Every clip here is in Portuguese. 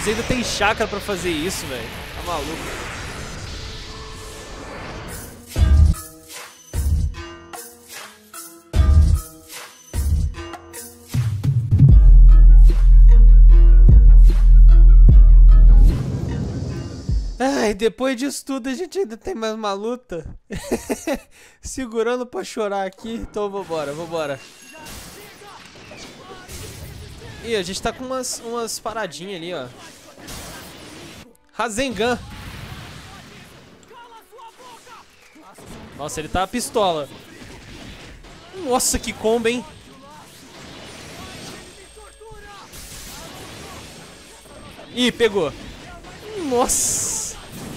Você ainda tem chakra pra fazer isso, velho. Tá maluco. Ai, depois disso tudo a gente ainda tem mais uma luta. Segurando pra chorar aqui. Então vambora, vambora. Ih, a gente tá com umas paradinhas ali, ó. Rasengan. Nossa, ele tá pistola. Nossa, que combo, hein? Ih, pegou. Nossa.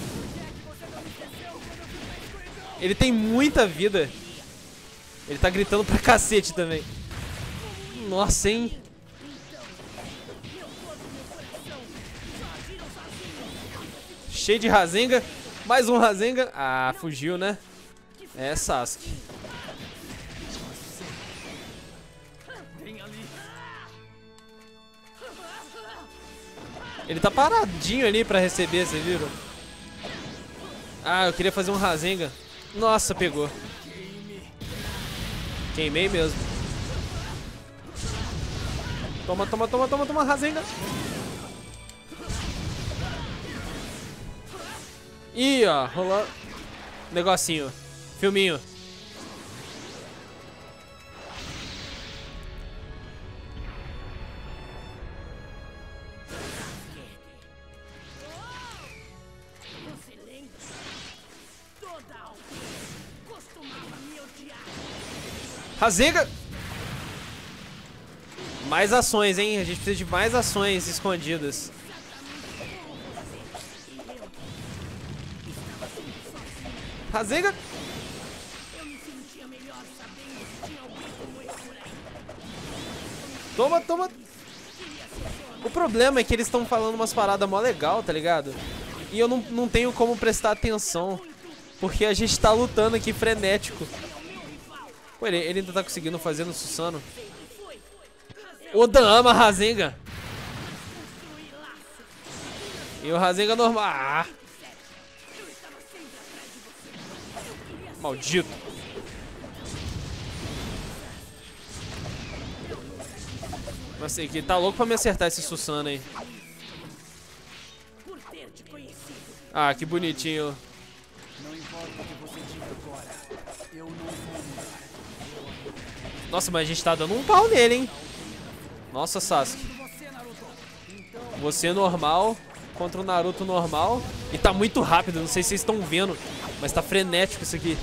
Ele tem muita vida. Ele tá gritando pra cacete também. Nossa, hein? Cheio de Rasengan. Mais um Rasengan. Ah, fugiu, né? É, Sasuke. Ele tá paradinho ali pra receber, vocês viram? Ah, eu queria fazer um Rasengan. Nossa, pegou. Queimei mesmo. Toma, toma, toma, toma, toma, Rasengan. Ih, ó, rolou negocinho. Filminho. Rasengan. Mais ações, hein? A gente precisa de mais ações escondidas. Rasengan. Toma, toma. O problema é que eles estão falando umas paradas mó legal, tá ligado? E eu não tenho como prestar atenção. Porque a gente tá lutando aqui frenético. Pô, ele ainda tá conseguindo fazer no Susanoo. Oda ama Rasengan. E o Rasengan normal. Ah. Maldito. Nossa, que tá louco pra me acertar esse Susanoo aí. Ah, que bonitinho. Nossa, mas a gente tá dando um pau nele, hein? Nossa, Sasuke. Você normal contra o Naruto normal. E tá muito rápido, não sei se vocês estão vendo, mas tá frenético isso aqui.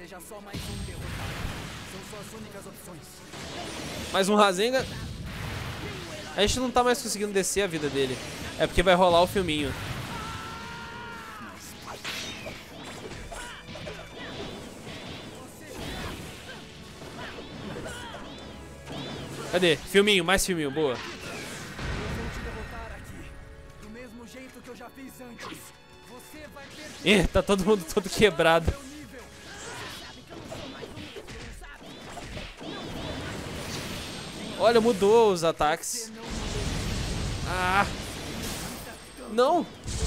Mais um Rasengan. A gente não tá mais conseguindo descer a vida dele. É porque vai rolar o filminho. Cadê? Filminho, mais filminho, boa. Ih, tá todo mundo todo quebrado. Olha, mudou os ataques. Ah! Não!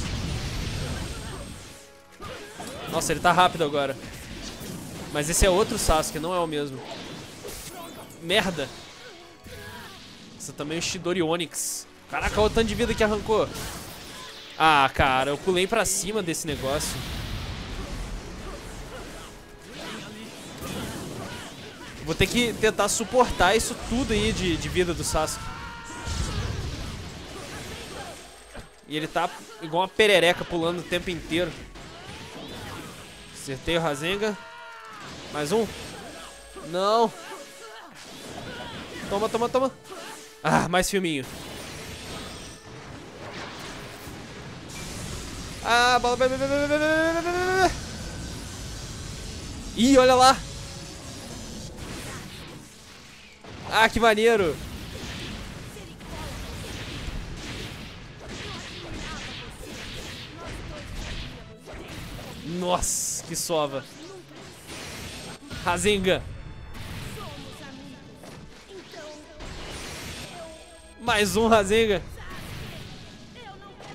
Nossa, ele tá rápido agora. Mas esse é outro Sasuke, não é o mesmo. Merda! Essa também é o Chidori Onyx. Caraca, olha o tanto de vida que arrancou. Ah, cara, eu pulei pra cima desse negócio. Vou ter que tentar suportar isso tudo aí de vida do Sasuke. E ele tá igual uma perereca pulando o tempo inteiro. Acertei o Rasengan. Mais um. Não. Toma, toma, toma. Ah, mais filminho. Ah, bola. Ih, olha lá. Ah, que maneiro. Nossa, que sova. Rasengan. Mais um Rasengan.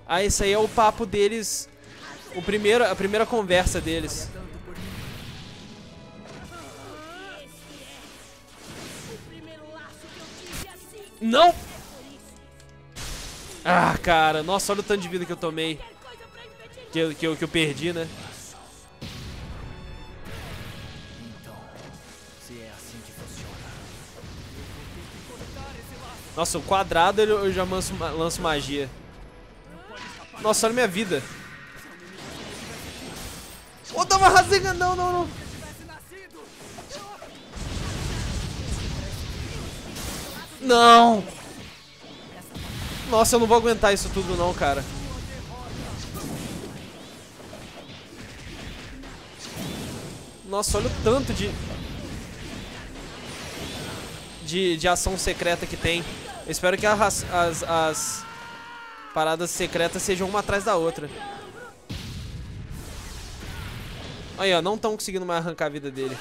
Ah, esse aí é o papo deles. A primeira conversa deles. Não! Ah, cara. Nossa, olha o tanto de vida que eu tomei. Que eu perdi, né? Nossa, o quadrado eu já lanço magia. Nossa, olha minha vida. Oh, tava rasgando. Não, não, não. Não. Nossa, eu não vou aguentar isso tudo não, cara. Nossa, olha o tanto de ação secreta que tem. Eu espero que as paradas secretas sejam uma atrás da outra. Aí, ó, não estão conseguindo mais arrancar a vida dele.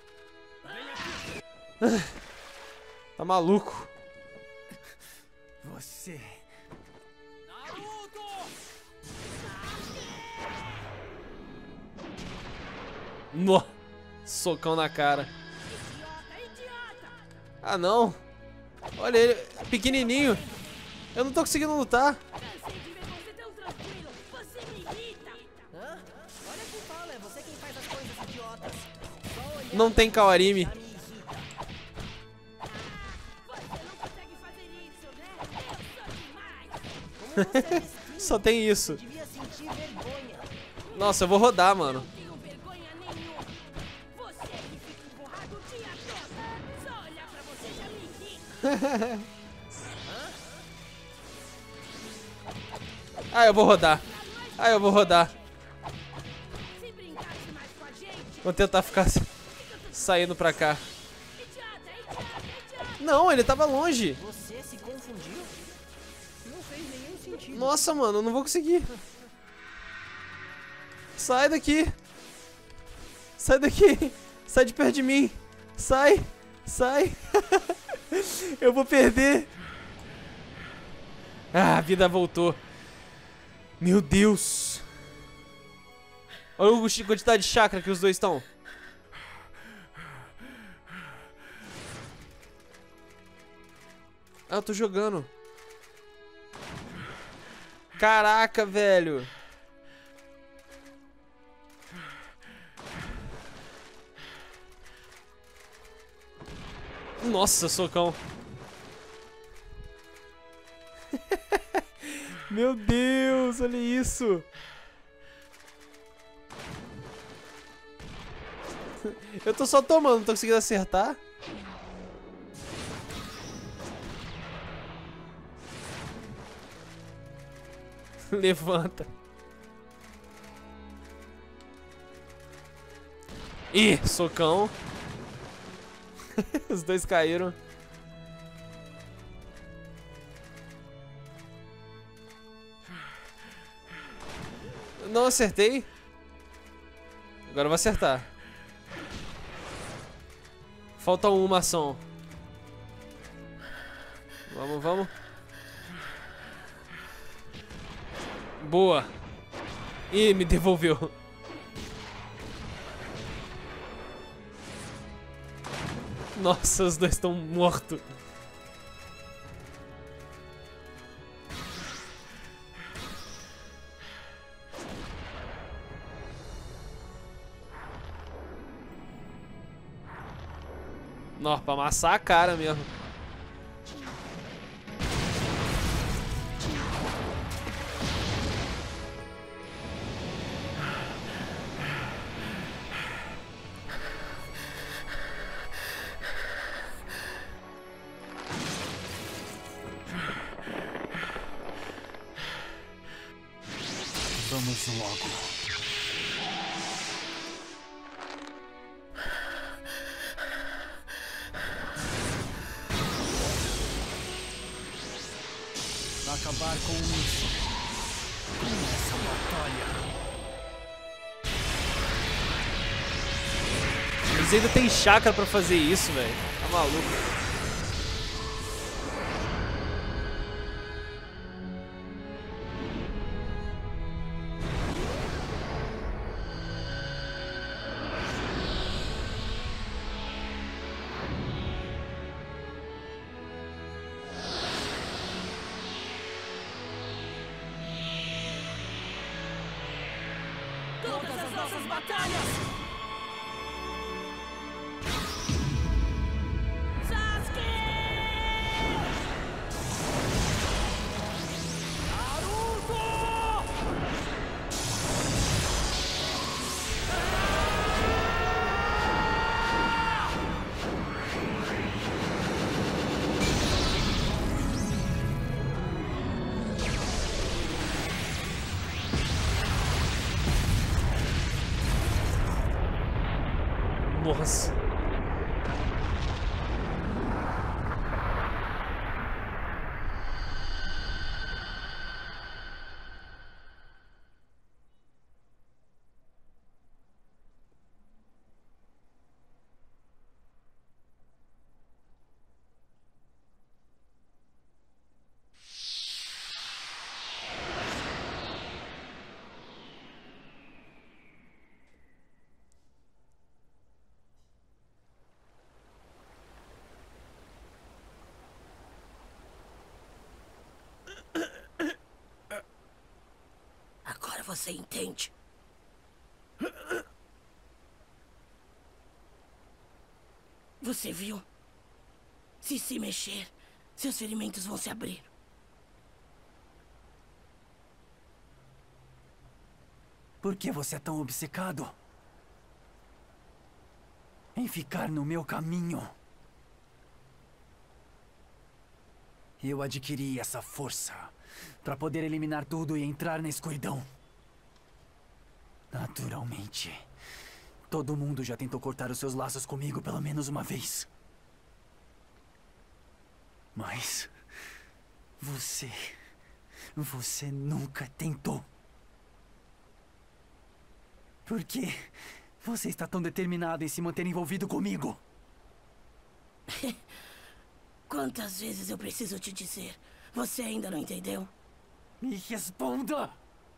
Tá maluco. Você... No. Socão na cara. Ah, não. Olha ele, pequenininho. Eu não tô conseguindo lutar. Não tem Kawarimi. Só tem isso. Nossa, eu vou rodar, mano. Ah, eu vou rodar. Ah, eu vou rodar. Vou tentar ficar saindo pra cá. Não, ele tava longe. Você se confundiu? Não fez nenhum sentido. Nossa, mano, eu não vou conseguir. Sai daqui. Sai daqui. Sai de perto de mim. Sai. Sai. Eu vou perder. Ah, a vida voltou. Meu Deus. Olha a quantidade de chakra que os dois estão. Ah, eu tô jogando. Caraca, velho. Nossa, socão. Meu Deus, olha isso. Eu tô só tomando, não tô conseguindo acertar. Levanta. Ih, socão. Os dois caíram. Não acertei. Agora eu vou acertar. Falta uma ação. Vamos, vamos. Boa. Ih, me devolveu. Nossa, os dois estão mortos. Nossa, pra amassar a cara mesmo. Vamos logo. Acabar com isso. Com essa batalha. Eles ainda tem chakra pra fazer isso, velho. Tá maluco. todas as nossas batalhas! Sasuke! Naruto! Nossa. Agora você entende. Você viu? Se mexer, seus ferimentos vão se abrir. Por que você é tão obcecado em ficar no meu caminho? Eu adquiri essa força para poder eliminar tudo e entrar na escuridão. Naturalmente, todo mundo já tentou cortar os seus laços comigo pelo menos uma vez. Mas você nunca tentou. Por que você está tão determinado em se manter envolvido comigo? Quantas vezes eu preciso te dizer? Você ainda não entendeu? Me responda!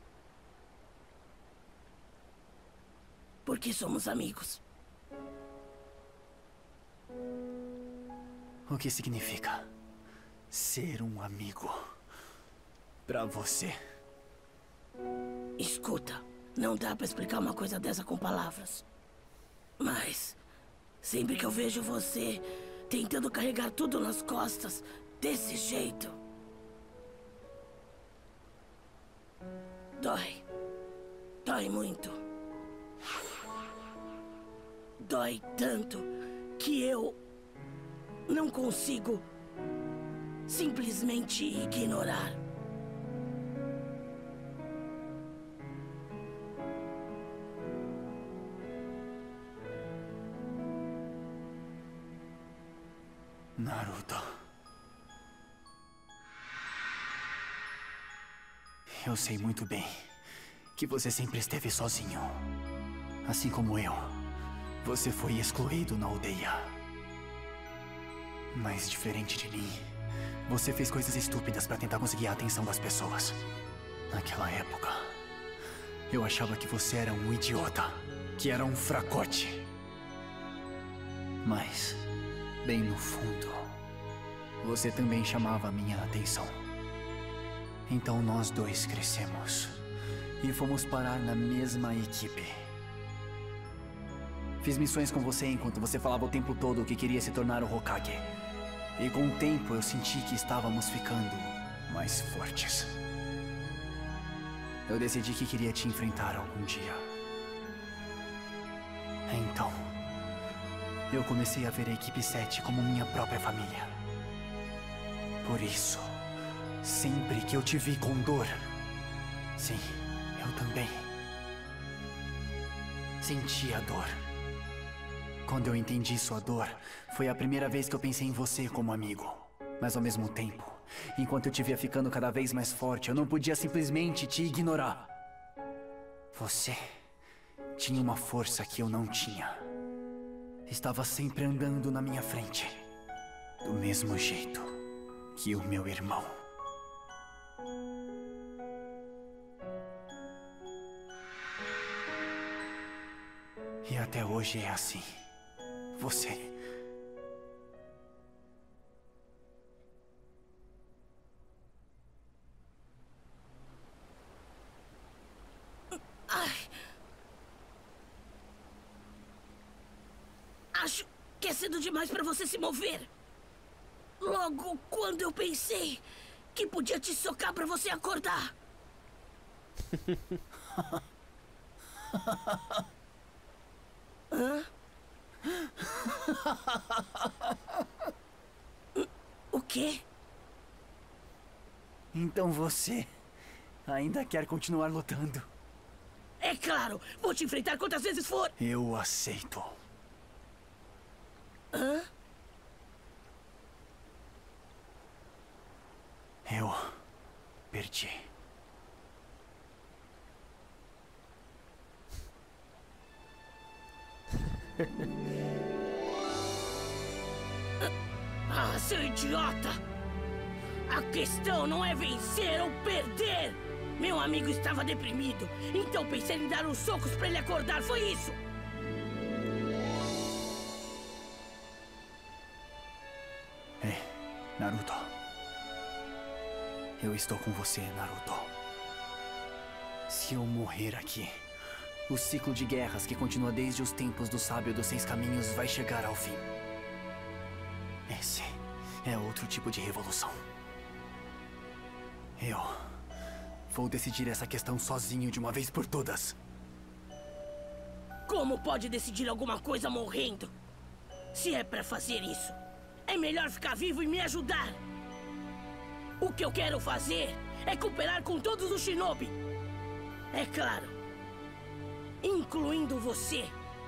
Porque somos amigos. O que significa ser um amigo pra você? Escuta, não dá pra explicar uma coisa dessa com palavras. Mas sempre que eu vejo você tentando carregar tudo nas costas, desse jeito, dói. Dói muito. Dói tanto que eu não consigo simplesmente ignorar. Naruto. Eu sei muito bem que você sempre esteve sozinho. Assim como eu, você foi excluído na aldeia. Mas diferente de mim, você fez coisas estúpidas para tentar conseguir a atenção das pessoas. Naquela época, eu achava que você era um idiota, que era um fracote. Mas, bem no fundo, você também chamava a minha atenção. Então nós dois crescemos e fomos parar na mesma equipe. Fiz missões com você enquanto você falava o tempo todo que queria se tornar o Hokage. E com o tempo eu senti que estávamos ficando mais fortes. Eu decidi que queria te enfrentar algum dia. Então, eu comecei a ver a equipe 7 como minha própria família. Por isso, sempre que eu te vi com dor, sim, eu também senti a dor. Quando eu entendi sua dor, foi a primeira vez que eu pensei em você como amigo. Mas ao mesmo tempo, enquanto eu te via ficando cada vez mais forte, eu não podia simplesmente te ignorar. Você tinha uma força que eu não tinha. Estava sempre andando na minha frente, do mesmo jeito que o meu irmão. E até hoje é assim. Você. Ai, é cedo demais pra você se mover. Logo quando eu pensei que podia te socar pra você acordar. Hã? O quê? Então você ainda quer continuar lutando? É claro, vou te enfrentar quantas vezes for. Eu aceito. Hã? Eu perdi. Ah, seu idiota! A questão não é vencer ou perder! Meu amigo estava deprimido, então pensei em dar uns socos pra ele acordar, foi isso! Ei, Naruto. Eu estou com você, Naruto. Se eu morrer aqui, o ciclo de guerras que continua desde os tempos do Sábio dos Seis Caminhos vai chegar ao fim. Esse é outro tipo de revolução. Eu vou decidir essa questão sozinho de uma vez por todas. Como pode decidir alguma coisa morrendo? Se é pra fazer isso, é melhor ficar vivo e me ajudar. O que eu quero fazer é cooperar com todos os Shinobi. É claro, incluindo você.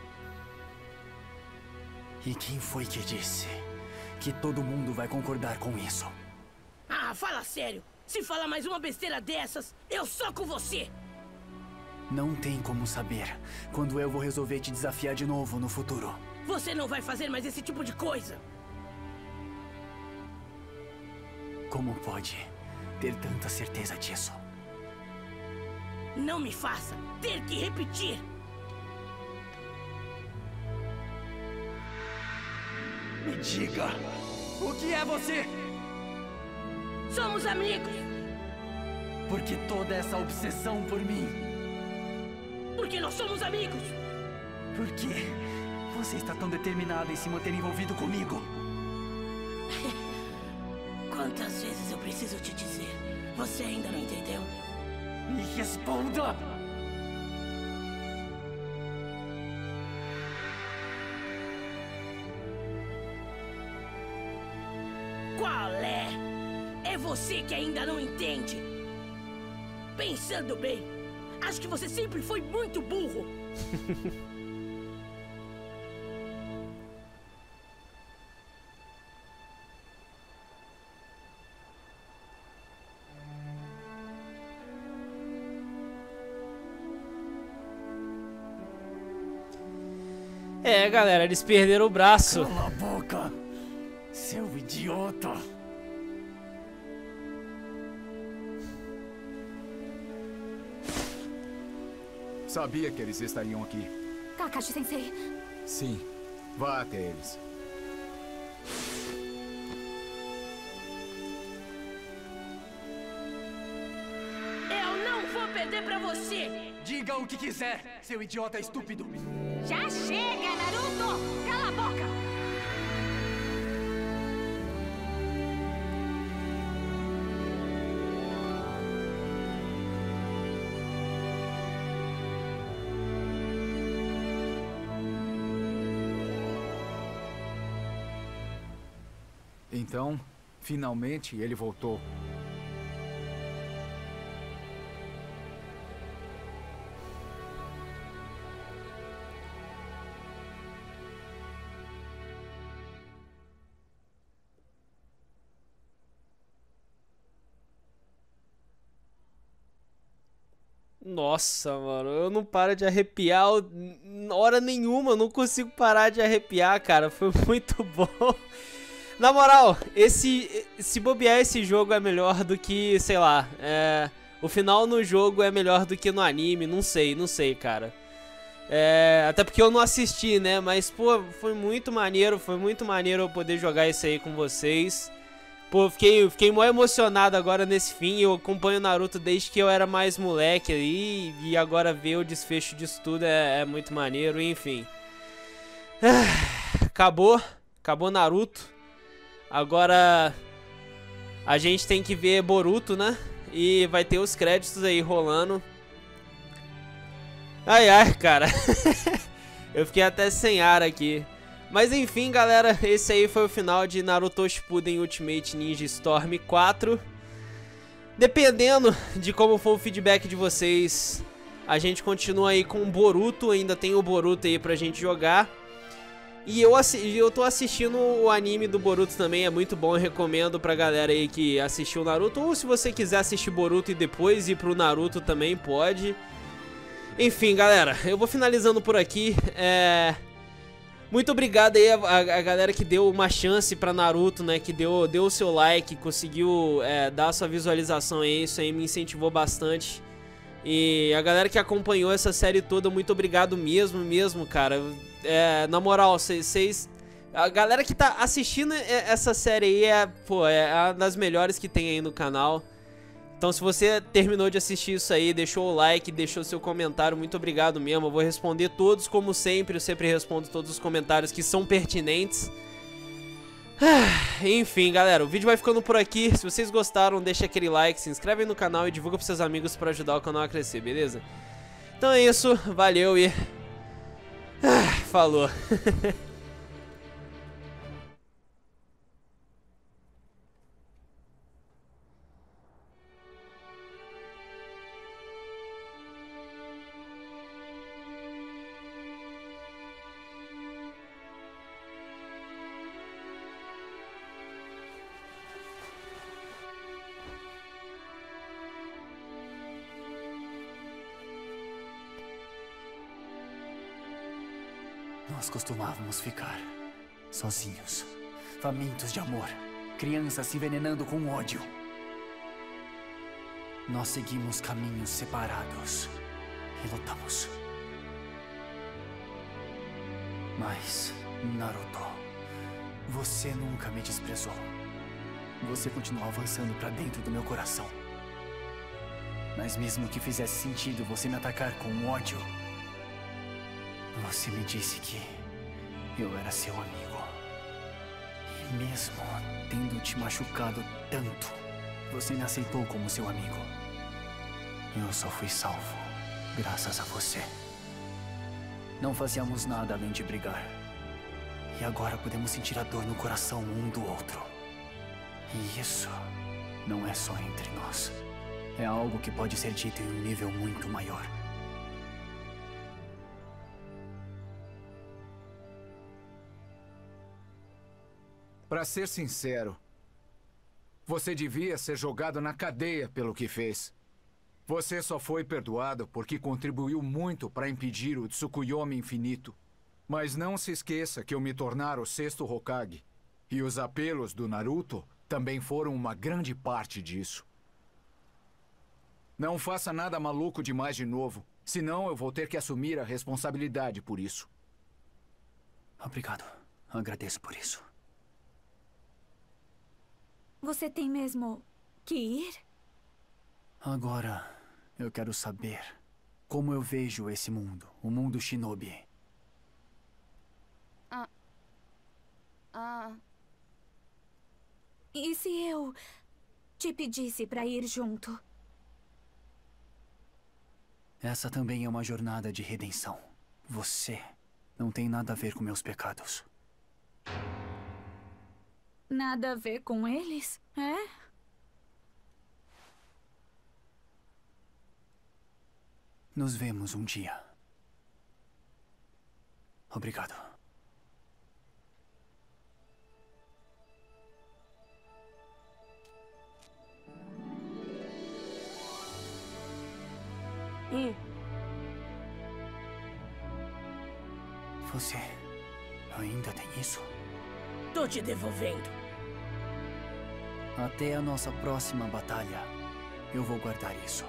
E quem foi que disse que todo mundo vai concordar com isso? Ah, fala sério. Se falar mais uma besteira dessas, eu soco você. Não tem como saber quando eu vou resolver te desafiar de novo no futuro. Você não vai fazer mais esse tipo de coisa. Como pode ter tanta certeza disso? Não me faça ter que repetir. Me diga, o que é você? Somos amigos. Por que toda essa obsessão por mim? Porque nós somos amigos. Por que você está tão determinado em se manter envolvido comigo? Quantas vezes eu preciso te dizer? Você ainda não entendeu? Me responda! Qual é? É você que ainda não entende. Pensando bem, acho que você sempre foi muito burro. É, galera, eles perderam o braço. Cala a boca, seu idiota! Sabia que eles estariam aqui. Kakashi-sensei. Sim, vá até eles. Eu não vou perder pra você. Diga o que quiser, seu idiota estúpido! Já chega, Naruto! Cala a boca! Então, finalmente ele voltou. Nossa, mano, eu não paro de arrepiar hora nenhuma, eu não consigo parar de arrepiar, cara, foi muito bom. Na moral, se bobear, esse jogo é melhor do que, sei lá, o final no jogo é melhor do que no anime, não sei, cara. Até porque eu não assisti, né, mas, pô, foi muito maneiro eu poder jogar isso aí com vocês. Pô, fiquei mó emocionado agora nesse fim. Eu acompanho o Naruto desde que eu era mais moleque aí. E agora ver o desfecho disso tudo é muito maneiro, enfim. acabou Naruto. Agora a gente tem que ver Boruto, né? E vai ter os créditos aí rolando. Ai, ai, cara. Eu fiquei até sem ar aqui. Mas enfim, galera, esse aí foi o final de Naruto Shippuden Ultimate Ninja Storm 4. Dependendo de como for o feedback de vocês, a gente continua aí com o Boruto. Ainda tem o Boruto aí pra gente jogar. E eu tô assistindo o anime do Boruto também, é muito bom, eu recomendo pra galera aí que assistiu o Naruto. Ou se você quiser assistir Boruto e depois ir pro Naruto também, pode. Enfim, galera, eu vou finalizando por aqui. Muito obrigado aí a galera que deu uma chance pra Naruto, né? Que deu o seu like, conseguiu dar a sua visualização aí, isso aí me incentivou bastante. E a galera que acompanhou essa série toda, muito obrigado mesmo, cara. Na moral, a galera que tá assistindo essa série aí é uma das melhores que tem aí no canal. Então se você terminou de assistir isso aí, deixou o like, deixou seu comentário, muito obrigado mesmo. Eu vou responder todos como sempre, eu sempre respondo todos os comentários que são pertinentes. Enfim, galera, o vídeo vai ficando por aqui. Se vocês gostaram, deixa aquele like, se inscreve no canal e divulga pros seus amigos pra ajudar o canal a crescer, beleza? Então é isso, valeu e... falou. Nós costumávamos ficar sozinhos, famintos de amor, crianças se envenenando com ódio. Nós seguimos caminhos separados e lutamos. Mas, Naruto, você nunca me desprezou. Você continuou avançando para dentro do meu coração. Mas mesmo que fizesse sentido você me atacar com ódio, você me disse que eu era seu amigo. E mesmo tendo te machucado tanto, você me aceitou como seu amigo. Eu só fui salvo graças a você. Não fazíamos nada além de brigar. E agora podemos sentir a dor no coração um do outro. E isso não é só entre nós. É algo que pode ser dito em um nível muito maior. Pra ser sincero, você devia ser jogado na cadeia pelo que fez. Você só foi perdoado porque contribuiu muito para impedir o Tsukuyomi Infinito. Mas não se esqueça que eu me tornar o sexto Hokage. E os apelos do Naruto também foram uma grande parte disso. Não faça nada maluco demais de novo, senão eu vou ter que assumir a responsabilidade por isso. Obrigado. Agradeço por isso. Você tem mesmo que ir? Agora, eu quero saber como eu vejo esse mundo, o mundo Shinobi. E se eu te pedisse pra ir junto? Essa também é uma jornada de redenção. Você não tem nada a ver com meus pecados. Nada a ver com eles, é? Nos vemos um dia. Obrigado. Você ainda tem isso? Tô te devolvendo. Até a nossa próxima batalha, eu vou guardar isso.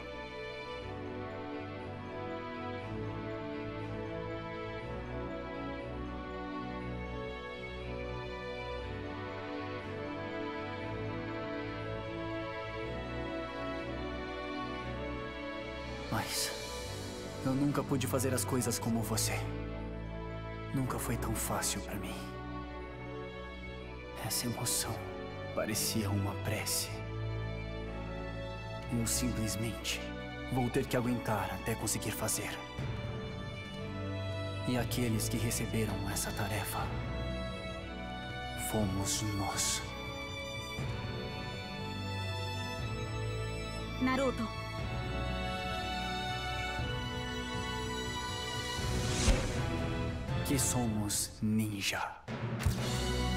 Mas eu nunca pude fazer as coisas como você. Nunca foi tão fácil pra mim. Essa emoção parecia uma prece. Eu simplesmente vou ter que aguentar até conseguir fazer. E aqueles que receberam essa tarefa fomos nós. Naruto. Que somos ninja.